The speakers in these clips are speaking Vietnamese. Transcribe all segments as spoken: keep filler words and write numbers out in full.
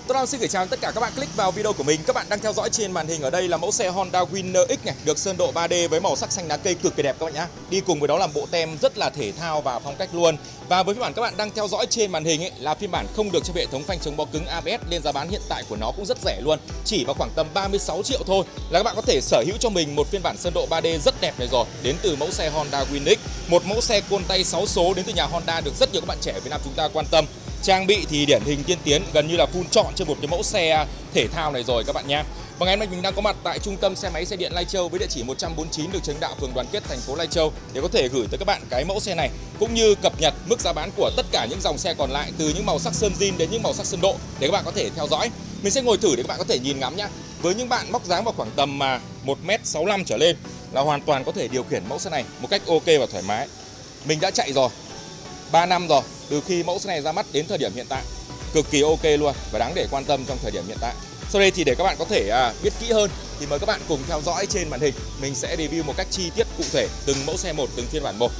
Tôi đang xin gửi chào tất cả các bạn click vào video của mình. Các bạn đang theo dõi trên màn hình ở đây là mẫu xe Honda Winner X này, được sơn độ ba D với màu sắc xanh lá cây cực kỳ đẹp các bạn nhá. Đi cùng với đó là bộ tem rất là thể thao và phong cách luôn. Và với phiên bản các bạn đang theo dõi trên màn hình ấy, là phiên bản không được trang bị hệ thống phanh chống bó cứng a bê ét, nên giá bán hiện tại của nó cũng rất rẻ luôn, chỉ vào khoảng tầm ba mươi sáu triệu thôi là các bạn có thể sở hữu cho mình một phiên bản sơn độ ba D rất đẹp này rồi, đến từ mẫu xe Honda Winner X, một mẫu xe côn tay sáu số đến từ nhà Honda được rất nhiều các bạn trẻ Việt Nam chúng ta quan tâm. Trang bị thì điển hình tiên tiến, gần như là full chọn trên một cái mẫu xe thể thao này rồi các bạn nha. Và ngày hôm nay mình đang có mặt tại trung tâm xe máy xe điện Lai Châu với địa chỉ một trăm bốn mươi chín đường Trần Đạo, phường Đoàn Kết, thành phố Lai Châu để có thể gửi tới các bạn cái mẫu xe này, cũng như cập nhật mức giá bán của tất cả những dòng xe còn lại, từ những màu sắc sơn zin đến những màu sắc sơn độ để các bạn có thể theo dõi. Mình sẽ ngồi thử để các bạn có thể nhìn ngắm nhá. Với những bạn móc dáng vào khoảng tầm mà một mét sáu mươi lăm trở lên là hoàn toàn có thể điều khiển mẫu xe này một cách ok và thoải mái. Mình đã chạy rồi ba năm rồi, từ khi mẫu xe này ra mắt đến thời điểm hiện tại, cực kỳ ok luôn và đáng để quan tâm trong thời điểm hiện tại. Sau đây thì để các bạn có thể à, biết kỹ hơn thì mời các bạn cùng theo dõi trên màn hình. Mình sẽ review một cách chi tiết cụ thể từng mẫu xe một, từng phiên bản một.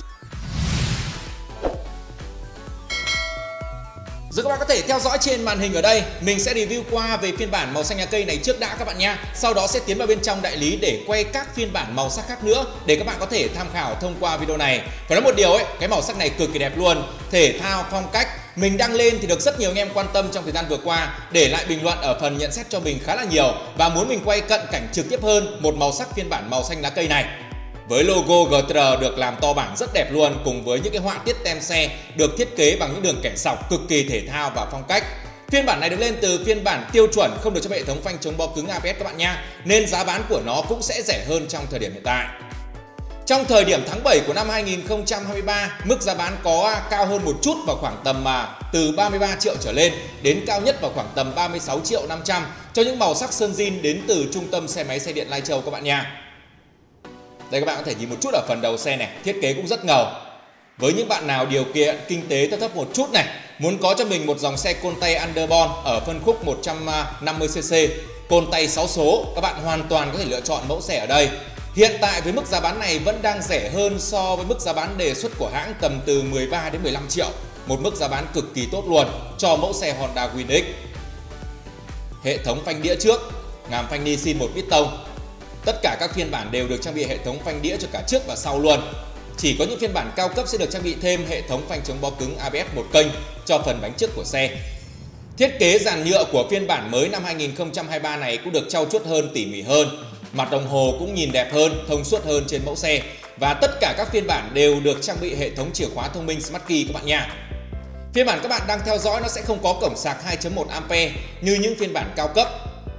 Giờ các bạn có thể theo dõi trên màn hình ở đây, mình sẽ review qua về phiên bản màu xanh lá cây này trước đã các bạn nha. Sau đó sẽ tiến vào bên trong đại lý để quay các phiên bản màu sắc khác nữa để các bạn có thể tham khảo thông qua video này. Và nói một điều ấy, cái màu sắc này cực kỳ đẹp luôn, thể thao phong cách. Mình đăng lên thì được rất nhiều anh em quan tâm trong thời gian vừa qua, để lại bình luận ở phần nhận xét cho mình khá là nhiều và muốn mình quay cận cảnh trực tiếp hơn một màu sắc phiên bản màu xanh lá cây này. Với logo giê tê rờ được làm to bản rất đẹp luôn, cùng với những cái họa tiết tem xe được thiết kế bằng những đường kẻ sọc cực kỳ thể thao và phong cách. Phiên bản này được lên từ phiên bản tiêu chuẩn không được trang bị hệ thống phanh chống bó cứng a bê ét các bạn nha, nên giá bán của nó cũng sẽ rẻ hơn trong thời điểm hiện tại. Trong thời điểm tháng bảy của năm hai nghìn không trăm hai mươi ba, mức giá bán có cao hơn một chút vào khoảng tầm mà từ ba mươi ba triệu trở lên, đến cao nhất vào khoảng tầm ba mươi sáu triệu năm trăm cho những màu sắc sơn zin đến từ trung tâm xe máy xe điện Lai Châu các bạn nha. Đây các bạn có thể nhìn một chút ở phần đầu xe này, thiết kế cũng rất ngầu. Với những bạn nào điều kiện kinh tế thấp thấp một chút này, muốn có cho mình một dòng xe côn tay underbond ở phân khúc một trăm năm mươi xê xê, côn tay sáu số, các bạn hoàn toàn có thể lựa chọn mẫu xe ở đây. Hiện tại với mức giá bán này vẫn đang rẻ hơn so với mức giá bán đề xuất của hãng, tầm từ mười ba đến mười lăm triệu, một mức giá bán cực kỳ tốt luôn cho mẫu xe Honda Winner X. Hệ thống phanh đĩa trước, ngàm phanh Nissin một piston. Tất cả các phiên bản đều được trang bị hệ thống phanh đĩa cho cả trước và sau luôn. Chỉ có những phiên bản cao cấp sẽ được trang bị thêm hệ thống phanh chống bó cứng a bê ét một kênh cho phần bánh trước của xe. Thiết kế dàn nhựa của phiên bản mới năm hai nghìn không trăm hai mươi ba này cũng được trau chuốt hơn, tỉ mỉ hơn. Mặt đồng hồ cũng nhìn đẹp hơn, thông suốt hơn trên mẫu xe. Và tất cả các phiên bản đều được trang bị hệ thống chìa khóa thông minh Smart Key các bạn nha. Phiên bản các bạn đang theo dõi nó sẽ không có cổng sạc hai chấm một ampe như những phiên bản cao cấp.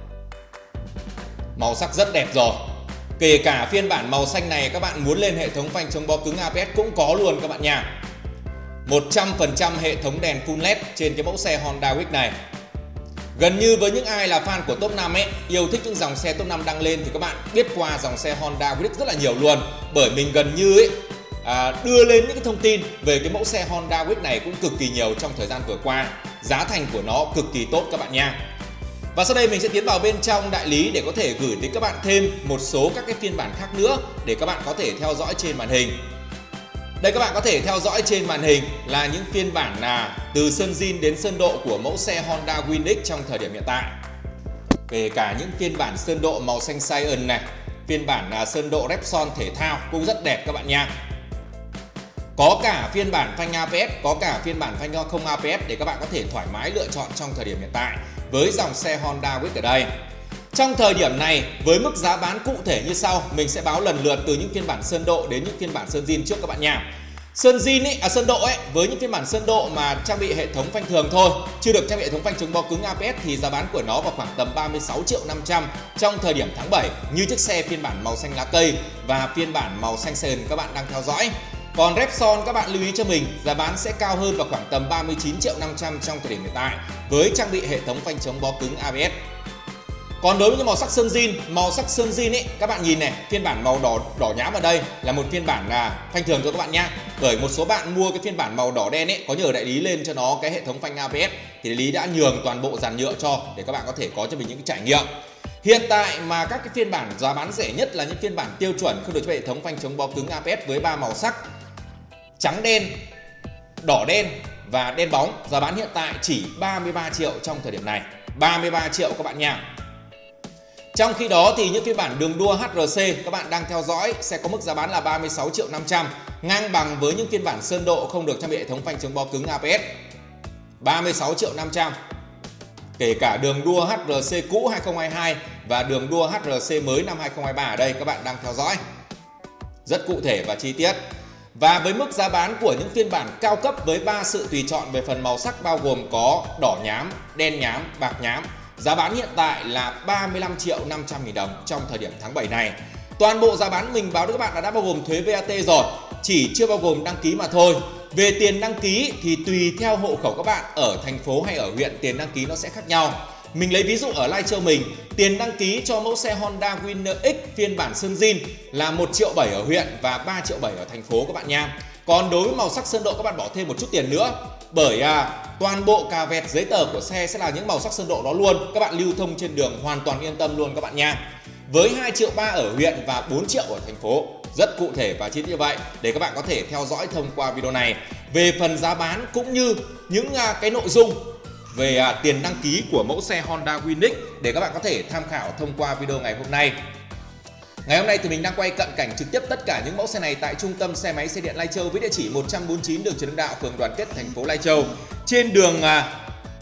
Màu sắc rất đẹp rồi. Kể cả phiên bản màu xanh này các bạn muốn lên hệ thống phanh chống bó cứng a bê ét cũng có luôn các bạn nha. một trăm phần trăm hệ thống đèn full led trên cái mẫu xe Honda Wick này. Gần như với những ai là fan của top năm ấy, yêu thích những dòng xe top năm đăng lên thì các bạn biết qua dòng xe Honda Wick rất là nhiều luôn. Bởi mình gần như ấy, à, đưa lên những cái thông tin về cái mẫu xe Honda Wick này cũng cực kỳ nhiều trong thời gian vừa qua. Giá thành của nó cực kỳ tốt các bạn nha. Và sau đây mình sẽ tiến vào bên trong đại lý để có thể gửi đến các bạn thêm một số các cái phiên bản khác nữa để các bạn có thể theo dõi trên màn hình. Đây các bạn có thể theo dõi trên màn hình là những phiên bản là từ sơn zin đến sơn độ của mẫu xe Honda Winner X trong thời điểm hiện tại. Kể cả những phiên bản sơn độ màu xanh cyan này, phiên bản là sơn độ Repsol thể thao cũng rất đẹp các bạn nha. Có cả phiên bản phanh a bê ét, có cả phiên bản phanh không a bê ét để các bạn có thể thoải mái lựa chọn trong thời điểm hiện tại với dòng xe Honda Wick ở đây. Trong thời điểm này, với mức giá bán cụ thể như sau, mình sẽ báo lần lượt từ những phiên bản sơn độ đến những phiên bản sơn zin trước các bạn nha. Sơn zin ấy, à sơn độ ấy, với những phiên bản sơn độ mà trang bị hệ thống phanh thường thôi, chưa được trang bị hệ thống phanh chống bó cứng a bê ét thì giá bán của nó vào khoảng tầm ba mươi sáu triệu năm trăm trong thời điểm tháng bảy, như chiếc xe phiên bản màu xanh lá cây và phiên bản màu xanh sền các bạn đang theo dõi. Còn Repsol các bạn lưu ý cho mình, giá bán sẽ cao hơn vào khoảng tầm ba mươi chín triệu năm trăm trong thời điểm hiện tại với trang bị hệ thống phanh chống bó cứng a bê ét. Còn đối với những màu sắc sơn zin, màu sắc sơn zin ấy, các bạn nhìn này, phiên bản màu đỏ đỏ nhám ở đây là một phiên bản là phanh thường cho các bạn nha. Bởi một số bạn mua cái phiên bản màu đỏ đen ấy, có nhờ đại lý lên cho nó cái hệ thống phanh a bê ét thì đại lý đã nhường toàn bộ dàn nhựa cho để các bạn có thể có cho mình những cái trải nghiệm. Hiện tại mà các cái phiên bản giá bán rẻ nhất là những phiên bản tiêu chuẩn không được trang bị hệ thống phanh chống bó cứng a bê ét với ba màu sắc trắng đen, đỏ đen và đen bóng, giá bán hiện tại chỉ ba mươi ba triệu trong thời điểm này. ba mươi ba triệu các bạn nha. Trong khi đó thì những phiên bản đường đua hát rờ xê các bạn đang theo dõi sẽ có mức giá bán là ba mươi sáu triệu năm trăm, ngang bằng với những phiên bản sơn độ không được trang bị hệ thống phanh chống bó cứng a pê ét. ba mươi sáu triệu năm trăm. Kể cả đường đua hát rờ xê cũ hai không hai hai và đường đua hát rờ xê mới năm hai không hai ba ở đây các bạn đang theo dõi. Rất cụ thể và chi tiết. Và với mức giá bán của những phiên bản cao cấp với ba sự tùy chọn về phần màu sắc bao gồm có đỏ nhám, đen nhám, bạc nhám, giá bán hiện tại là ba mươi lăm triệu năm trăm nghìn đồng trong thời điểm tháng bảy này. Toàn bộ giá bán mình báo với các bạn là đã bao gồm thuế vê a tê rồi, chỉ chưa bao gồm đăng ký mà thôi. Về tiền đăng ký thì tùy theo hộ khẩu các bạn ở thành phố hay ở huyện, tiền đăng ký nó sẽ khác nhau. Mình lấy ví dụ ở Lai Châu mình, tiền đăng ký cho mẫu xe Honda Winner X phiên bản sơn zin là một triệu bảy ở huyện và ba triệu bảy ở thành phố các bạn nha. Còn đối với màu sắc sơn độ các bạn bỏ thêm một chút tiền nữa, bởi à, toàn bộ cà vẹt giấy tờ của xe sẽ là những màu sắc sơn độ đó luôn. Các bạn lưu thông trên đường hoàn toàn yên tâm luôn các bạn nha. Với hai triệu ba ở huyện và bốn triệu ở thành phố. Rất cụ thể và chi tiết như vậy để các bạn có thể theo dõi thông qua video này. Về phần giá bán cũng như những à, cái nội dung về à, tiền đăng ký của mẫu xe Honda Winx để các bạn có thể tham khảo thông qua video ngày hôm nay. Ngày hôm nay thì mình đang quay cận cảnh trực tiếp tất cả những mẫu xe này tại trung tâm xe máy xe điện Lai Châu với địa chỉ một trăm bốn mươi chín đường Trần Hưng Đạo, phường Đoàn Kết, thành phố Lai Châu. Trên đường à,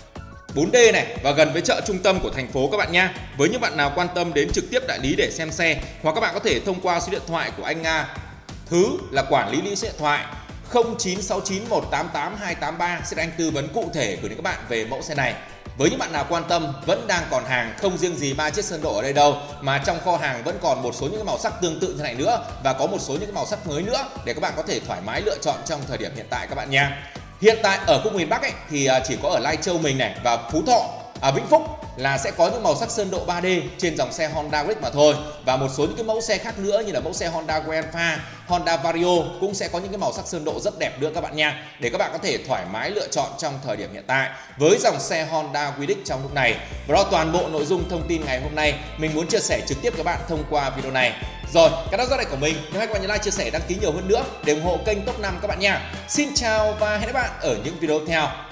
bốn D này và gần với chợ trung tâm của thành phố các bạn nha. Với những bạn nào quan tâm đến trực tiếp đại lý để xem xe, hoặc các bạn có thể thông qua số điện thoại của anh à, Thứ là quản lý lý số điện thoại không chín sáu chín một tám tám hai tám ba sẽ được anh tư vấn cụ thể gửi đến các bạn về mẫu xe này. Với những bạn nào quan tâm, vẫn đang còn hàng, không riêng gì ba chiếc sơn độ ở đây đâu, mà trong kho hàng vẫn còn một số những màu sắc tương tự như này nữa và có một số những màu sắc mới nữa để các bạn có thể thoải mái lựa chọn trong thời điểm hiện tại các bạn nha. Hiện tại ở khu miền Bắc ấy, thì chỉ có ở Lai Châu mình này và Phú Thọ, à, Vĩnh Phúc là sẽ có những màu sắc sơn độ ba D trên dòng xe Honda Winx mà thôi, và một số những cái mẫu xe khác nữa như là mẫu xe Honda Grandpa, Honda Vario cũng sẽ có những cái màu sắc sơn độ rất đẹp nữa các bạn nha, để các bạn có thể thoải mái lựa chọn trong thời điểm hiện tại với dòng xe Honda Winx trong lúc này. Và đó toàn bộ nội dung thông tin ngày hôm nay mình muốn chia sẻ trực tiếp các bạn thông qua video này. Rồi, cái đó rất là của mình. Nếu các bạn nhớ like, chia sẻ, đăng ký nhiều hơn nữa để ủng hộ kênh Top năm các bạn nha. Xin chào và hẹn gặp lại các bạn ở những video tiếp theo.